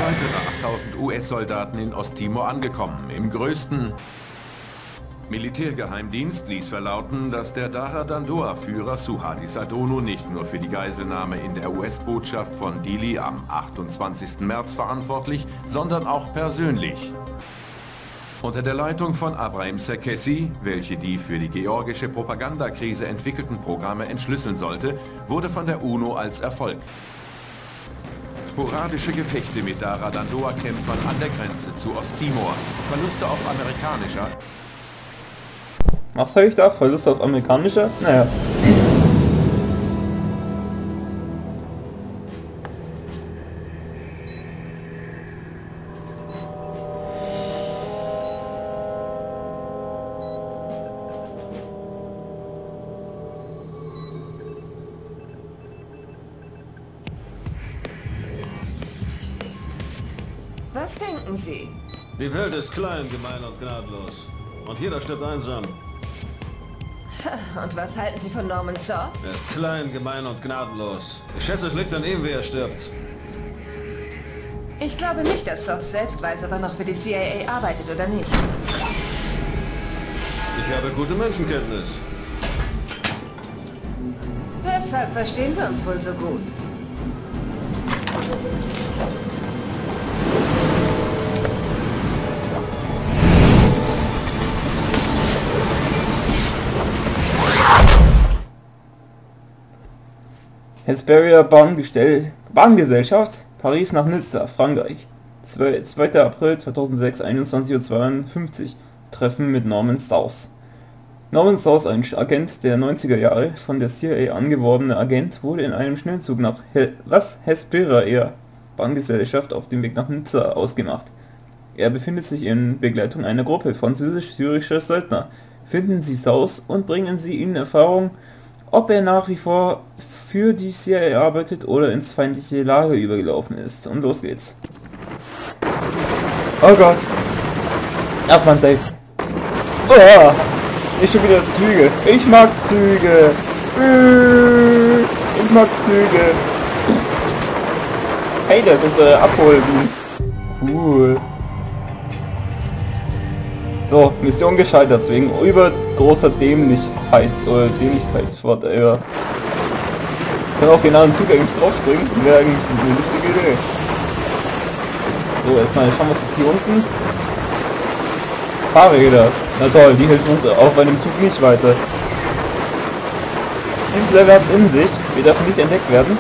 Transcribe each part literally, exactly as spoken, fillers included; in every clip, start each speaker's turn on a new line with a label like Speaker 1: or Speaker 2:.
Speaker 1: weitere achttausend U S-Soldaten in Osttimor angekommen. Im größten Militärgeheimdienst ließ verlauten, dass der Dara Dandoa-Führer Suharto Adonu nicht nur für die Geiselnahme in der U S-Botschaft von Dili am achtundzwanzigsten März verantwortlich, sondern auch persönlich. Unter der Leitung von Abraham Serkessi, welche die für die georgische Propagandakrise entwickelten Programme entschlüsseln sollte, wurde von der UNO als Erfolg. Sporadische Gefechte mit Dara Dandoa-Kämpfern an der Grenze zu Osttimor, Verluste auf amerikanischer...
Speaker 2: Was soll ich da? Verlust auf amerikanischer? Naja.
Speaker 3: Was denken Sie?
Speaker 4: Die Welt ist klein, gemein und gnadlos. Und jeder stirbt einsam.
Speaker 3: Und was halten Sie von Norman Soth?
Speaker 4: Er ist klein, gemein und gnadenlos. Ich schätze, es liegt an ihm, wie er stirbt.
Speaker 3: Ich glaube nicht, dass Soth selbst weiß, ob er noch für die C I A arbeitet oder nicht.
Speaker 4: Ich habe gute Menschenkenntnis.
Speaker 3: Deshalb verstehen wir uns wohl so gut.
Speaker 2: Hesperia Bahngestell Bahngesellschaft, Paris nach Nizza, Frankreich. zweiter April zweitausendsechs, einundzwanzig Uhr zweiundfünfzig. Treffen mit Norman Soth. Norman Soth, ein Agent der neunziger Jahre, von der C I A angeworbener Agent, wurde in einem Schnellzug nach He was Hesperia Bahngesellschaft auf dem Weg nach Nizza ausgemacht. Er befindet sich in Begleitung einer Gruppe französisch-syrischer Söldner. Finden Sie Soth und bringen Sie ihn in Erfahrung, ob er nach wie vor für die C I A arbeitet oder ins feindliche Lager übergelaufen ist. Und los geht's. Oh Gott. Erstmal ein Safe. Oh, ich schon wieder Züge. Ich mag Züge. Ich mag Züge. Hey, das ist unser Abholdienst. Cool. So, Mission gescheitert wegen übergroßer Dämlichkeit oder Dämlichkeit, whatever. Ich kann auf den anderen Zug eigentlich draufspringen, wäre eigentlich eine lustige Idee. So, erstmal schauen, was ist hier unten. Fahrräder. Na toll, die helfen uns auch bei dem Zug nicht weiter. Dieses Level hat es in sich, wir dürfen nicht entdeckt werden.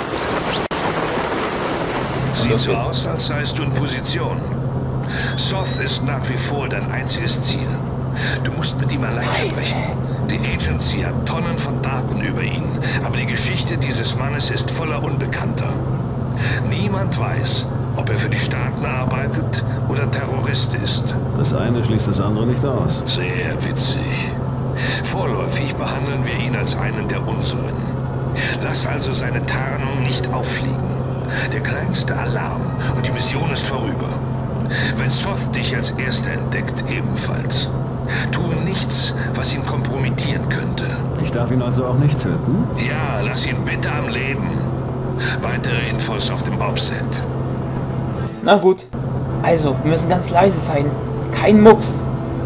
Speaker 5: Sieht so aus, als seist du in Position. Soth ist nach wie vor dein einziges Ziel. Du musst mit ihm allein sprechen. Die Agency hat Tonnen von Daten über ihn, aber die Geschichte dieses Mannes ist voller Unbekannter. Niemand weiß, ob er für die Staaten arbeitet oder Terrorist ist.
Speaker 4: Das eine schließt das andere nicht aus.
Speaker 5: Sehr witzig. Vorläufig behandeln wir ihn als einen der unseren. Lass also seine Tarnung nicht auffliegen. Der kleinste Alarm und die Mission ist vorüber. Wenn Soth dich als Erster entdeckt, ebenfalls. Tue nichts, was ihn kompromittieren könnte.
Speaker 4: Ich darf ihn also auch nicht töten?
Speaker 5: Ja, lass ihn bitte am Leben. Weitere Infos auf dem Offset.
Speaker 2: Na gut. Also, wir müssen ganz leise sein. Kein Mucks.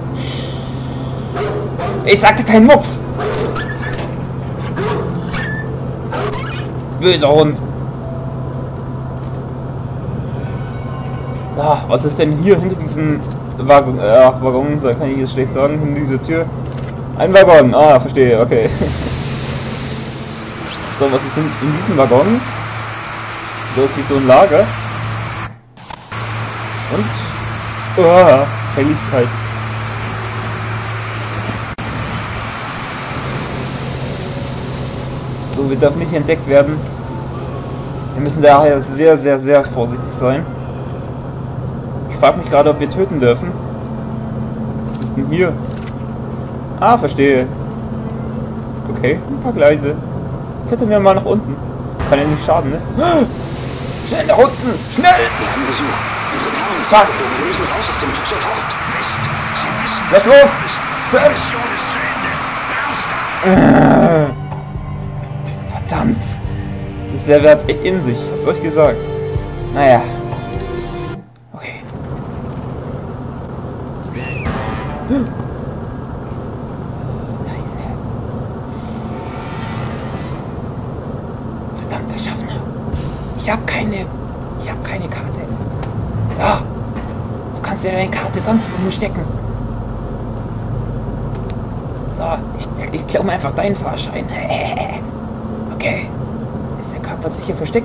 Speaker 2: Ich sagte kein Mucks. Böser Hund. Ah, was ist denn hier hinter diesen Waggon? Äh, Waggon, so kann ich jetzt schlecht sagen, hinter dieser Tür. Ein Waggon, ah, verstehe, okay. So, was ist denn in diesem Waggon? Sieht aus wie so ein Lager. Und... Oh, Helligkeit. So, wir dürfen nicht entdeckt werden. Wir müssen daher sehr, sehr, sehr vorsichtig sein. Ich frage mich gerade, ob wir töten dürfen. Was ist denn hier? Ah, verstehe. Okay, ein paar Gleise. Klettern wir mal nach unten. Kann ja nicht schaden, ne? Schnell nach unten! Schnell! Fuck!
Speaker 5: Wir müssen raus aus dem Zug sofort. Mist! Sie wissen,
Speaker 2: lass los!
Speaker 5: Die Mission ist zu Ende. Raus da!
Speaker 2: Verdammt! Das Level hat's echt in sich, hab's euch gesagt. Naja. Ich habe keine... Ich habe keine Karte. So. Du kannst ja deine Karte sonst wohin stecken. So, ich, ich klaue mir einfach deinen Fahrschein. Okay. Ist der Körper sicher versteckt?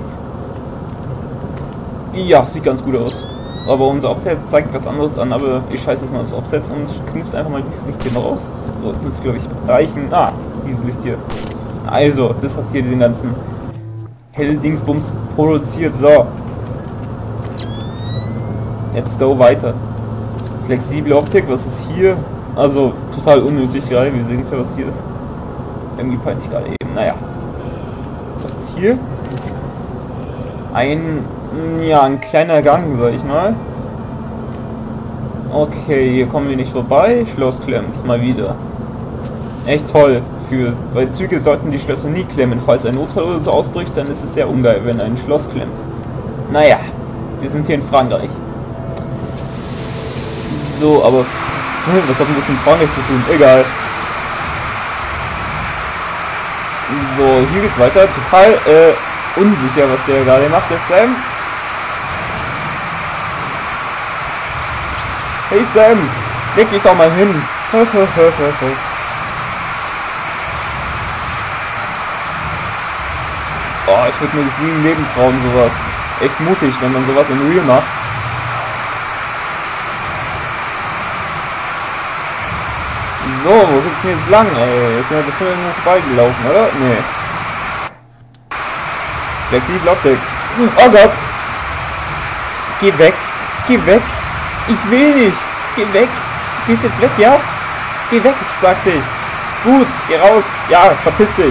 Speaker 2: Ja, sieht ganz gut aus. Aber unser Offset zeigt was anderes an, aber ich scheiße jetzt mal aufs Offset und knipse einfach mal dieses Licht hier noch raus. So, das muss, glaube ich, reichen. Ah, dieses Licht hier. Also, das hat hier den ganzen Hell-Dingsbums produziert. So. Let's go weiter. Flexible Optik, was ist hier? Also, total unnötig gerade. Wir sehen es ja, was hier ist. Irgendwie peinlich gerade eben. Naja. Was ist hier? Ein... Ja, ein kleiner Gang, sag ich mal. Okay, hier kommen wir nicht vorbei. Schloss klemmt, mal wieder. Echt toll. Für, weil Züge sollten die Schlösser nie klemmen. Falls ein Notfall oder so ausbricht, dann ist es sehr ungeil, wenn ein Schloss klemmt. Naja, wir sind hier in Frankreich. So, aber... Was hat denn das mit Frankreich zu tun? Egal. So, hier geht's weiter. Total äh, unsicher, was der gerade macht, der Sam. Hey Sam, leg dich doch mal hin. Oh, ich würde mir das nie im Leben trauen, sowas. Echt mutig, wenn man sowas in Real macht. So, wo geht's denn jetzt lang, ey? Ist ja bestimmt irgendwo vorbeigelaufen, oder? Nee. Flexible Optik. Oh Gott! Geh weg! Geh weg! Ich will nicht! Geh weg! Du gehst jetzt weg, ja? Geh weg, sagte ich. Gut, geh raus. Ja, verpiss dich.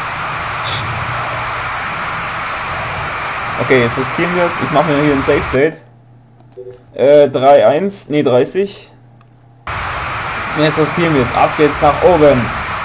Speaker 2: Okay, jetzt riskieren wir es. Ich mache mir hier ein Safe State. Äh, drei eins, nee, dreißig. Jetzt riskieren wir es. Ab geht's nach oben.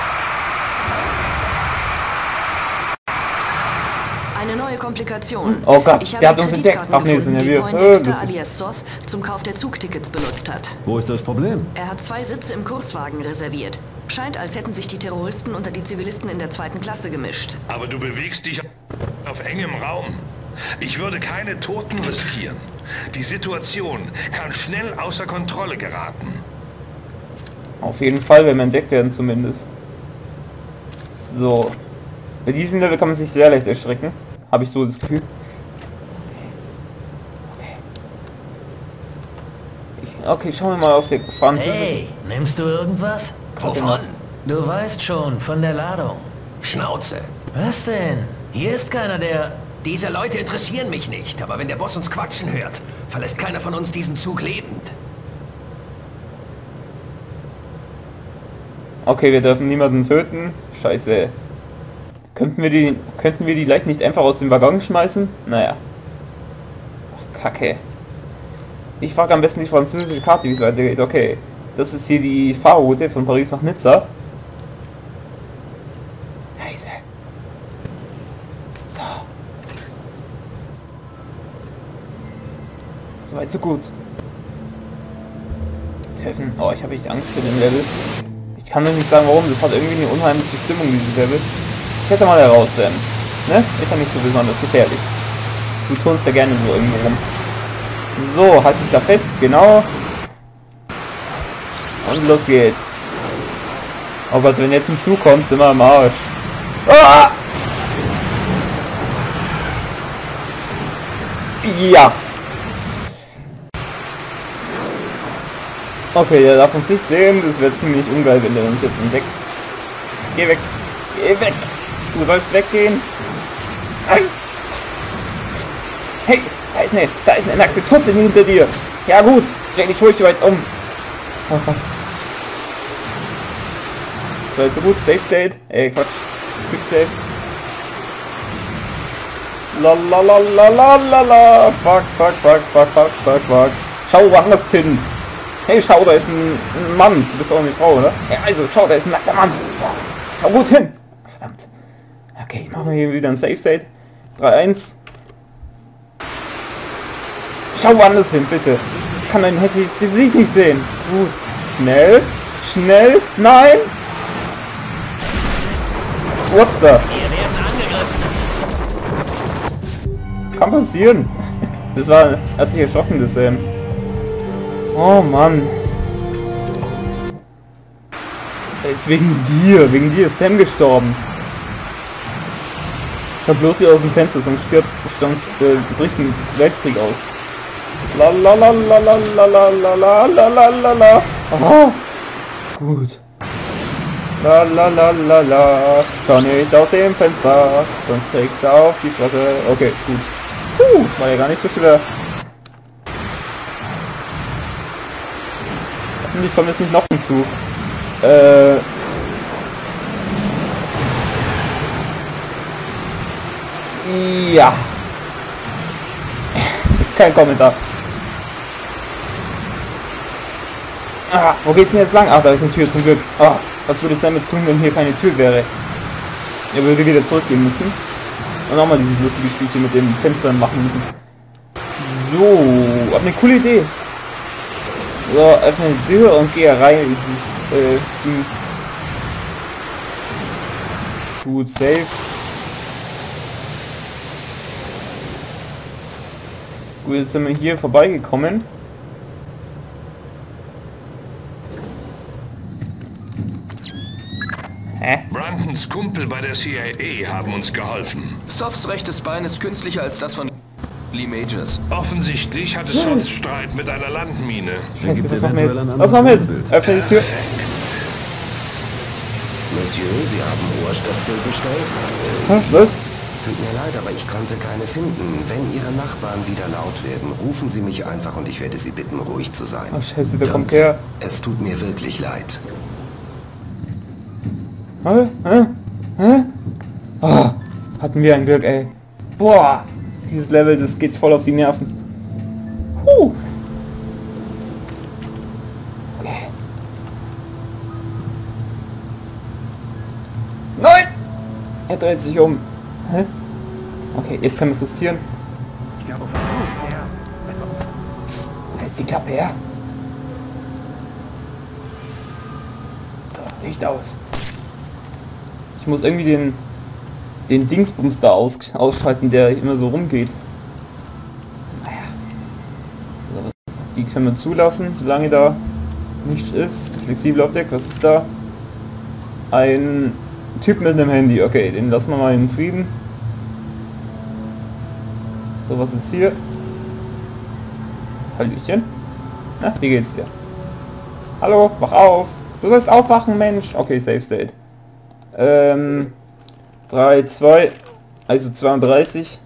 Speaker 3: Eine neue Komplikation.
Speaker 2: Oh Gott,
Speaker 3: ich
Speaker 2: der hat uns entdeckt. Ach nee, sind ja wir.
Speaker 3: Poindexter alias Soth zum Kauf der Zugtickets benutzt hat.
Speaker 4: Wo ist das Problem?
Speaker 3: Er hat zwei Sitze im Kurswagen reserviert. Scheint, als hätten sich die Terroristen unter die Zivilisten in der zweiten Klasse gemischt.
Speaker 5: Aber du bewegst dich auf engem Raum. Ich würde keine Toten riskieren. Die Situation kann schnell außer Kontrolle geraten.
Speaker 2: Auf jeden Fall, wenn wir entdeckt werden zumindest. So. Bei diesem Level kann man sich sehr leicht erschrecken. Habe ich so das Gefühl. Okay. Ich, okay, schauen wir mal auf der Französische.
Speaker 6: Hey, nimmst du irgendwas?
Speaker 2: Wovon?
Speaker 6: Du weißt schon, von der Ladung.
Speaker 7: Schnauze.
Speaker 6: Was denn? Hier ist keiner, der...
Speaker 7: Diese Leute interessieren mich nicht, aber wenn der Boss uns quatschen hört, verlässt keiner von uns diesen Zug lebend.
Speaker 2: Okay, wir dürfen niemanden töten. Scheiße. Könnten wir die, könnten wir die leicht nicht einfach aus dem Waggon schmeißen? Naja. Ach, Kacke. Ich frage am besten die französische Karte, wie es weitergeht. Okay. Das ist hier die Fahrroute von Paris nach Nizza. Scheiße. So. Soweit so gut. Treffen. Oh, ich habe echt Angst für den Level. Ich kann euch nicht sagen warum, das hat irgendwie eine unheimliche Stimmung, dieses Level. Ich hätte mal heraus, denn, ne? Ist ja nicht so besonders gefährlich. Du turnst ja gerne so irgendwo rum. So, halt dich da fest, genau. Und los geht's. Oh Gott, wenn jetzt ein Zug kommt, sind wir am Arsch. Ah! Ja. Okay, der darf uns nicht sehen, das wäre ziemlich ungeil, wenn der uns jetzt entdeckt. Geh weg, geh weg, du sollst weggehen. Hey, da ist eine, da ist eine nackte Tusse hinter dir. Ja gut, dreh dich ruhig weit um. Oh Gott. Das war jetzt so gut, Safe State, ey Quatsch, Quick Save. Lalalalalalala, fuck, fuck, fuck, fuck, fuck, fuck, fuck. Schau woanders hin. Hey, schau, da ist ein, ein Mann. Du bist doch eine Frau, oder? Ja, also, schau, da ist ein nackter Mann. Schau gut hin. Verdammt. Okay, ich mache mir hier wieder ein Safe State. drei eins. Schau woanders hin, bitte. Ich kann dein hässliches Gesicht nicht sehen. Gut. Schnell. Schnell. Nein. Upsa.
Speaker 6: Wir werden angegriffen.
Speaker 2: Kann passieren. Das war, hat sich erschrocken, das Sam. Oh Mann. Er ist wegen dir, wegen dir ist Sam gestorben. Schau bloß hier aus dem Fenster, sonst stirbt, sonst äh, bricht ein Weltkrieg aus. La la la la la la la la la la la la la. Aha. Gut. La la la la la. Schau nicht aus dem Fenster, sonst kriegst du auf die Fresse. Okay, gut. Puh, war ja gar nicht so schwer. Hoffentlich kommt jetzt nicht noch ein Zug. Äh... Ja. Kein Kommentar. Ah, wo geht's denn jetzt lang? Ach, da ist eine Tür zum Glück. Ah, was würde es damit tun, wenn hier keine Tür wäre? Er würde wieder zurückgehen müssen. Und auch mal dieses lustige Spielchen mit den Fenstern machen müssen. So, hab eine coole Idee. So, öffne die Tür und gehe rein in dieses äh, Ding. Gut, safe. Gut, jetzt sind wir hier vorbeigekommen. Hä?
Speaker 5: Brandons Kumpel bei der C I A haben uns geholfen.
Speaker 7: Soths rechtes Bein ist künstlicher als das von Lee Majors.
Speaker 5: Offensichtlich hatte Soth Streit mit einer Landmine.
Speaker 2: Scheiße, was machen wir jetzt? Was machen wir jetzt? Öffne die Tür.
Speaker 8: Monsieur, Sie haben Ohrstöpsel bestellt?
Speaker 2: Hä? Was?
Speaker 8: Tut mir leid, aber ich konnte keine finden. Wenn Ihre Nachbarn wieder laut werden, rufen Sie mich einfach und ich werde Sie bitten, ruhig zu sein.
Speaker 2: Oh scheiße, wer kommt her?
Speaker 8: Es tut mir wirklich leid.
Speaker 2: Hä? Hä? Hä? Oh, hatten wir ein Glück, ey. Boah, dieses Level, das geht voll auf die Nerven. Huh. Okay. Nein! Er dreht sich um. Hä? Okay, jetzt können wir es riskieren. Psst, halt die Klappe her. So, Licht aus. Ich muss irgendwie den den Dingsbums da aus, ausschalten, der immer so rumgeht. Naja. So, die können wir zulassen, solange da nichts ist. Flexible Optik, was ist da? Ein Typ mit einem Handy. Okay, den lassen wir mal in Frieden. So, was ist hier? Hallöchen. Na, wie geht's dir? Hallo, wach auf. Du sollst aufwachen, Mensch. Okay, Safe State. Ähm, drei, zwei, also zweiunddreißig.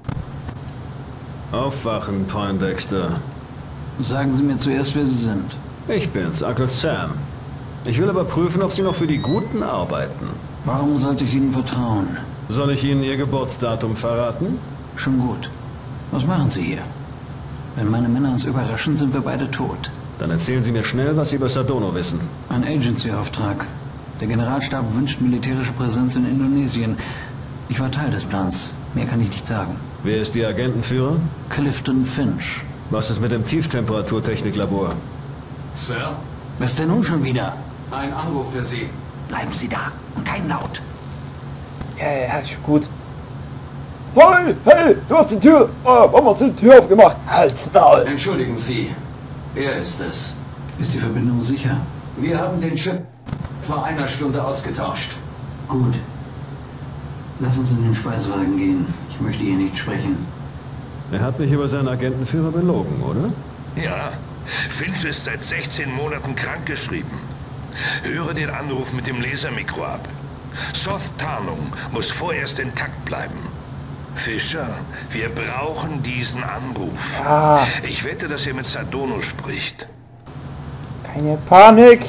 Speaker 4: Aufwachen, Poindexter.
Speaker 9: Sagen Sie mir zuerst, wer Sie sind.
Speaker 4: Ich bin's, Uncle Sam. Ich will aber prüfen, ob Sie noch für die Guten arbeiten.
Speaker 9: Warum sollte ich Ihnen vertrauen?
Speaker 4: Soll ich Ihnen Ihr Geburtsdatum verraten?
Speaker 9: Schon gut. Was machen Sie hier? Wenn meine Männer uns überraschen, sind wir beide tot.
Speaker 4: Dann erzählen Sie mir schnell, was Sie über Sardono wissen.
Speaker 9: Ein Agency-Auftrag. Der Generalstab wünscht militärische Präsenz in Indonesien. Ich war Teil des Plans. Mehr kann ich nicht sagen.
Speaker 4: Wer ist Ihr Agentenführer?
Speaker 9: Clifton Finch.
Speaker 4: Was ist mit dem Tieftemperaturtechniklabor?
Speaker 10: Sir?
Speaker 9: Was denn nun schon wieder?
Speaker 10: Ein Anruf für Sie.
Speaker 9: Bleiben Sie da und kein Laut.
Speaker 2: Ja, ja, ist schon gut. Hey, hey, du hast die Tür, oh, warum hast du die Tür aufgemacht? Halt's Maul.
Speaker 10: Entschuldigen Sie. Er ist es.
Speaker 9: Ist die Verbindung sicher?
Speaker 10: Wir haben den Chip vor einer Stunde ausgetauscht.
Speaker 9: Gut. Lass uns in den Speisewagen gehen. Ich möchte hier nicht sprechen.
Speaker 4: Er hat mich über seinen Agentenführer belogen, oder?
Speaker 5: Ja, Finch ist seit sechzehn Monaten krankgeschrieben. Höre den Anruf mit dem Lasermikro ab. Soth Tarnung muss vorerst intakt bleiben. Fischer, wir brauchen diesen Anruf.
Speaker 2: Ah.
Speaker 5: Ich wette, dass er mit Sardono spricht.
Speaker 2: Keine Panik.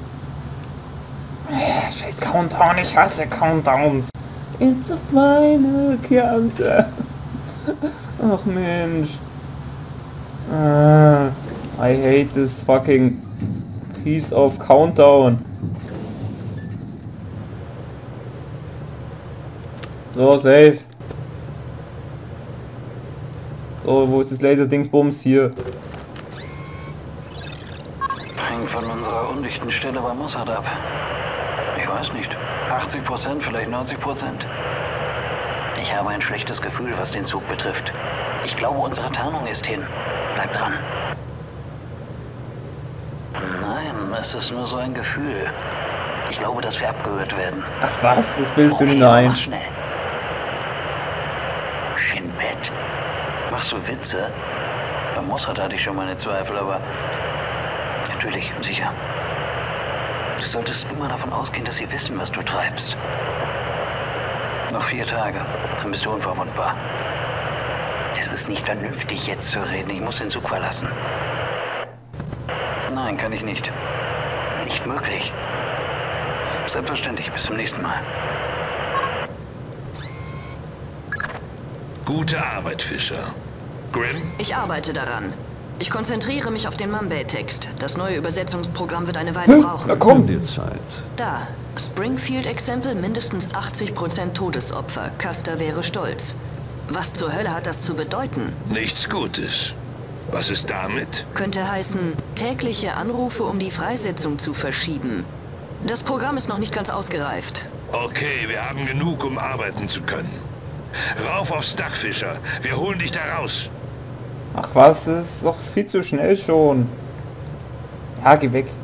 Speaker 2: Äh, scheiß Countdown, ich hasse Countdowns. It's the final countdown. Ach Mensch. Ah, I hate this fucking piece of countdown. So, safe. So, wo ist das Laserdingsbums? Hier.
Speaker 9: Hängt von unserer undichten Stelle bei Mossad ab. Ich weiß nicht. achtzig Prozent, vielleicht neunzig Prozent.
Speaker 11: Ich habe ein schlechtes Gefühl, was den Zug betrifft. Ich glaube, unsere Tarnung ist hin. Bleib dran. Nein, es ist nur so ein Gefühl. Ich glaube, dass wir abgehört werden.
Speaker 2: Ach was, das bildest du
Speaker 11: Okay,
Speaker 2: dir ein.
Speaker 11: mach schnell. Shinbet. Machst du Witze? Bei Mossad hatte ich schon meine Zweifel, aber... Natürlich, sicher. Du solltest immer davon ausgehen, dass sie wissen, was du treibst. Noch vier Tage, dann bist du unverwundbar. Es ist nicht vernünftig, jetzt zu reden. Ich muss den Zug verlassen. Nein, kann ich nicht. Nicht möglich. Selbstverständlich. Bis zum nächsten Mal.
Speaker 5: Gute Arbeit, Fischer. Grim?
Speaker 3: Ich arbeite daran. Ich konzentriere mich auf den Mambay-Text. Das neue Übersetzungsprogramm wird eine Weile
Speaker 2: Hm,
Speaker 3: brauchen.
Speaker 2: da kommt
Speaker 4: dir Zeit.
Speaker 3: Da. Springfield-Exempel mindestens achtzig Prozent Todesopfer. Custer wäre stolz. Was zur Hölle hat das zu bedeuten?
Speaker 5: Nichts Gutes. Was ist damit?
Speaker 3: Könnte heißen, tägliche Anrufe, um die Freisetzung zu verschieben. Das Programm ist noch nicht ganz ausgereift.
Speaker 5: Okay, wir haben genug, um arbeiten zu können. Rauf aufs Dach, Fischer. Wir holen dich da raus.
Speaker 2: Ach was, das ist doch viel zu schnell schon. Ja, geh weg.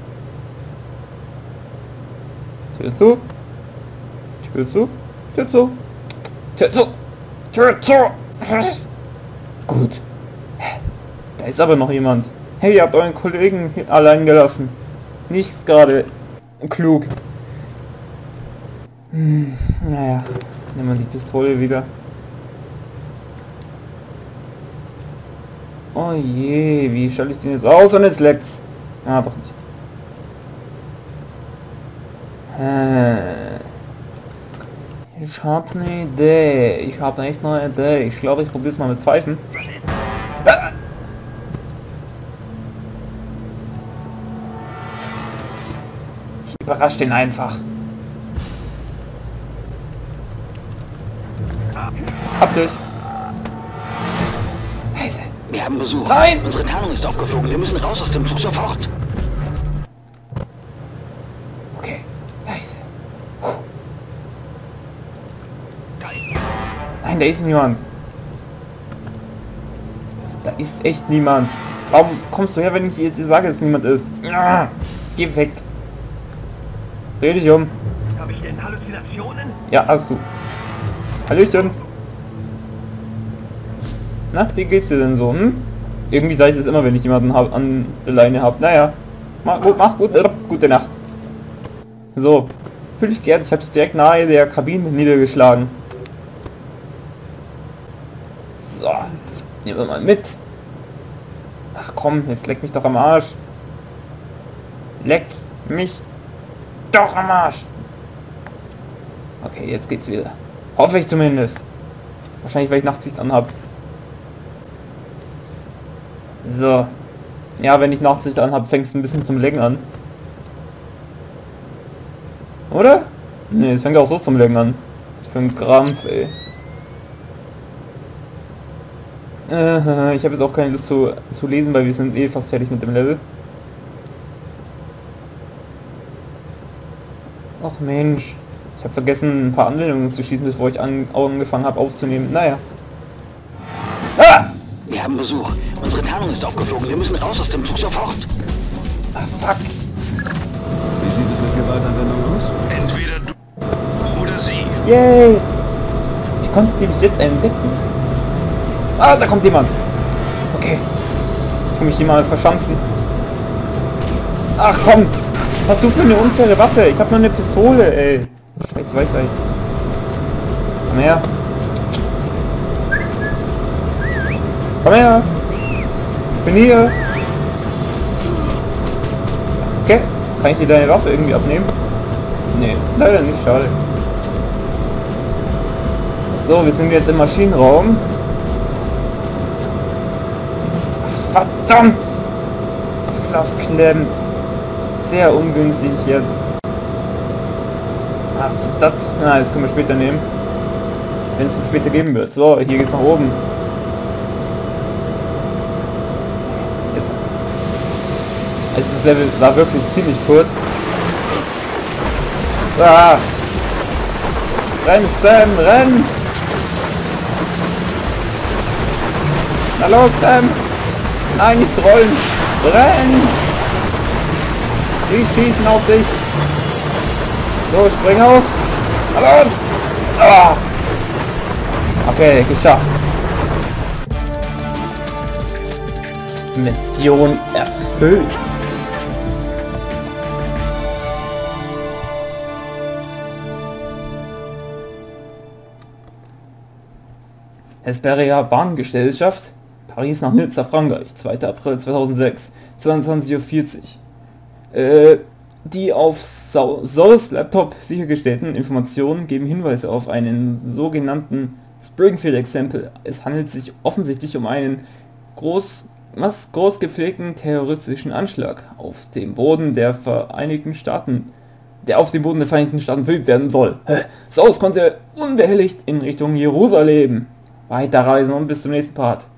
Speaker 2: Tür zu. Tür zu. Tür zu. Tür zu. Tür zu. Gut. Da ist aber noch jemand. Hey, ihr habt euren Kollegen allein gelassen. Nicht gerade klug. Hm, naja. Nehmen wir die Pistole wieder. Oh je, wie schalte ich den jetzt aus und jetzt leckt's. Ah, doch nicht. Ich habe eine Idee. Ich habe echt eine Idee. Ich glaube, ich probiere es mal mit Pfeifen. Ah! Ich überrasche den einfach. Hab dich. Psst. Leise.
Speaker 11: Wir haben Besuch.
Speaker 2: Nein!
Speaker 11: Unsere Tarnung ist aufgeflogen. Wir müssen raus aus dem Zug sofort.
Speaker 2: Okay, leise. Puh. Nein, da ist niemand. Das, da ist echt niemand. Warum kommst du her, wenn ich dir jetzt sage, dass niemand ist? Ah, geh weg. Dreh dich um.
Speaker 7: Habe ich denn Halluzinationen?
Speaker 2: Ja, hast du. Hallöchen. Na, wie geht's dir denn so, hm? Irgendwie sage ich es immer, wenn ich jemanden hab, an der Leine habe. Naja, mach gut, mach gut, gute Nacht. So, fühl dich geehrt, ich habe dich direkt nahe der Kabine niedergeschlagen. So, ich nehme mal mit. Ach komm, jetzt leck mich doch am Arsch. Leck mich doch am Arsch. Okay, jetzt geht's wieder. Hoffe ich zumindest. Wahrscheinlich, weil ich Nachtsicht anhab. So. Ja, wenn ich Nachtsicht anhab, fängst du ein bisschen zum Lecken an. Oder? Ne, es fängt auch so zum Lecken an. Für einen Krampf, ey. Äh, ich habe jetzt auch keine Lust zu, zu lesen, weil wir sind eh fast fertig mit dem Level. Ach Mensch. Ich habe vergessen, ein paar Anwendungen zu schießen, bevor ich an, angefangen habe aufzunehmen. Naja. Ah!
Speaker 11: Wir haben Besuch. Unsere Tarnung ist aufgeflogen. Wir müssen raus aus dem Zug sofort.
Speaker 2: Ah, fuck.
Speaker 4: Wie sieht es mit Gewaltanwendung aus?
Speaker 5: Entweder du oder sie.
Speaker 2: Yay! Ich konnte nämlich jetzt entdecken. Ah, da kommt jemand. Okay. Ich kann mich hier mal verschanzen. Ach komm. Was hast du für eine unfaire Waffe? Ich habe nur eine Pistole, ey. Scheiß Weisheit. Komm her. Komm her. Ich bin hier. Okay. Kann ich dir deine Waffe irgendwie abnehmen? Nee, leider nicht, schade. So, wir sind jetzt im Maschinenraum. Ach, verdammt! Das Schloss klemmt. Sehr ungünstig jetzt. Ah, was ist das? Na, das können wir später nehmen. Wenn es dann später geben wird. So, hier geht's nach oben. Jetzt. Also das Level war wirklich ziemlich kurz. Ah! Renn, Sam, renn! Na los, Sam! Nein, nicht rollen! Renn! Die schießen auf dich! So, spring auf! Na los! Ah! Okay, geschafft. Mission erfüllt. Hesperia Bahngesellschaft, Paris nach Nizza, Frankreich, zweiter April zweitausendsechs, zweiundzwanzig Uhr vierzig. Äh, die auf Saul's Laptop sichergestellten Informationen geben Hinweise auf einen sogenannten Springfield Exempel. Es handelt sich offensichtlich um einen groß, was groß gepflegten terroristischen Anschlag auf dem Boden der Vereinigten Staaten, der auf dem Boden der Vereinigten Staaten verübt werden soll. Saul konnte unbehelligt in Richtung Jerusalem weiterreisen und bis zum nächsten Part.